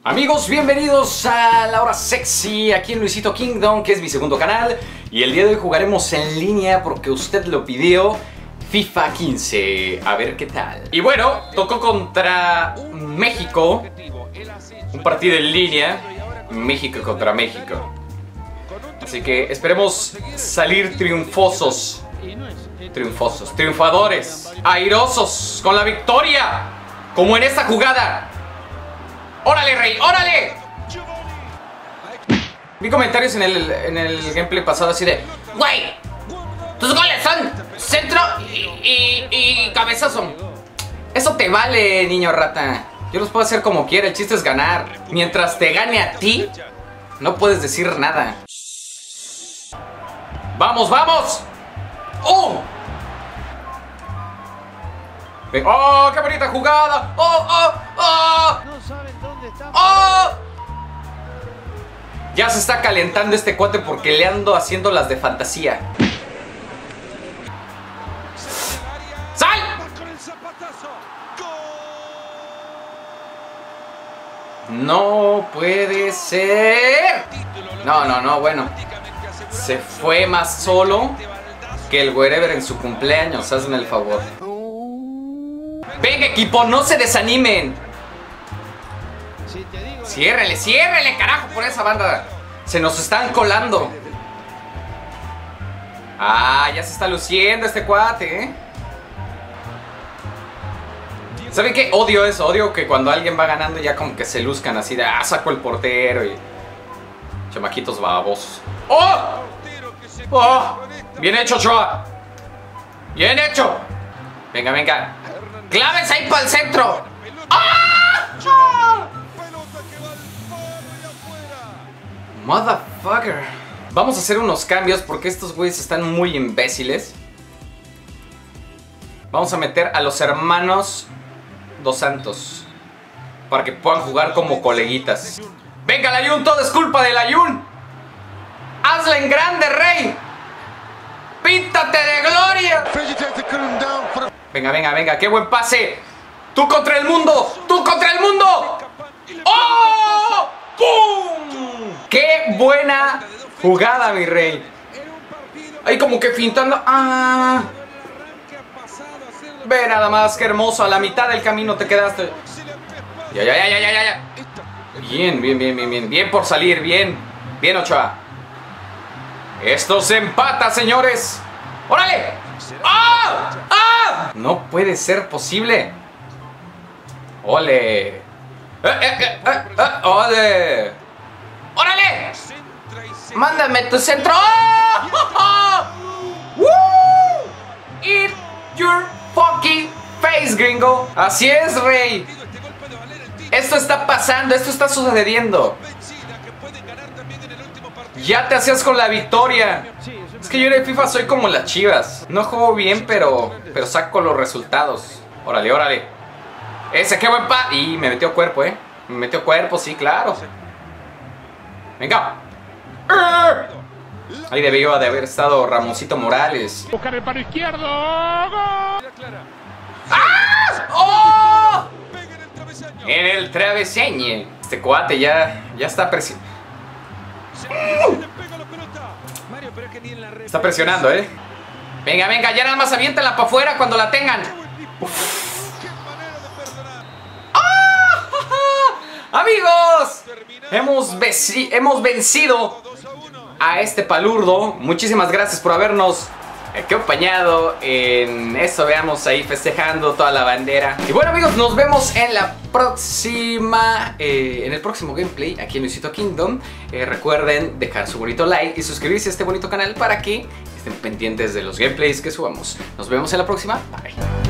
Amigos, bienvenidos a La Hora Sexy, aquí en Luisito Kingdom, que es mi segundo canal. Y el día de hoy jugaremos en línea porque usted lo pidió, FIFA 15. A ver qué tal. Y bueno, tocó contra México. Un partido en línea, México contra México. Así que esperemos salir triunfosos. Triunfadores, airosos, con la victoria, como en esta jugada. ¡Órale, Rey! ¡Órale! Vi comentarios en el gameplay pasado así de: ¡Güey! ¡Tus goles son centro y cabezazo! Eso te vale, niño rata. Yo los puedo hacer como quiera, el chiste es ganar. Mientras te gane a ti, no puedes decir nada. ¡Vamos, vamos! ¡Oh! ¡Oh, qué bonita jugada! ¡Oh, oh, oh! No saben dónde están. ¡Oh! Ya se está calentando este cuate porque le ando haciendo las de fantasía. ¡Sal! No puede ser. No, bueno. Se fue más solo que el wherever en su cumpleaños, hazme el favor. Venga, equipo, no se desanimen. Ciérrele, carajo, por esa banda. Se nos están colando. Ah, ya se está luciendo este cuate, ¿eh? ¿Saben qué? Odio eso, odio que cuando alguien va ganando ya como que se luzcan así de: saco el portero y... chamaquitos babosos. ¡Oh! ¡Oh! Bien hecho, Ochoa. Bien hecho. Venga. ¡Clávense ahí para el centro! ¡Ah! Motherfucker. Vamos a hacer unos cambios porque estos güeyes están muy imbéciles. Vamos a meter a los hermanos Dos Santos para que puedan jugar como coleguitas. ¡Venga, Layún! ¡Todo es culpa de Layún! ¡Hazla en grande, Rey! ¡Píntate de gloria! Venga, qué buen pase. ¡Tú contra el mundo! ¡Oh! ¡Pum! ¡Qué buena jugada, mi Rey! Ahí como que fintando. ¡Ah! Ve nada más, qué hermoso. A la mitad del camino te quedaste. Ya. Bien por salir, bien, Ochoa. Esto se empata, señores. ¡Órale! ¡Ah! ¡Ah! No puede ser posible. ¡Ole! ¡Ole! ¡Órale! ¡Mándame tu centro! ¡Oh! ¡Woo! Eat your fucking face, gringo. Así es, Rey. Esto está pasando, esto está sucediendo. Ya te hacías con la victoria. Es que yo en el FIFA soy como las Chivas. No juego bien, pero saco los resultados. Órale. Ese, qué buen y me metió cuerpo, Me metió cuerpo, sí, claro. Venga. Ahí debió de haber estado Ramoncito Morales. Buscar el palo izquierdo. ¡Ah! ¡Oh! En el travesaño. Este cuate ya está presionando. Está presionando, Venga, ya nada más aviéntala para afuera cuando la tengan. Amigos, hemos vencido a este palurdo. Muchísimas gracias por habernos acompañado en eso. Veamos ahí festejando toda la bandera. Y bueno, amigos, nos vemos en la próxima en el próximo gameplay aquí en Luisito Kingdom. Recuerden dejar su bonito like y suscribirse a este bonito canal para que estén pendientes de los gameplays que subamos. Nos vemos en la próxima. Bye.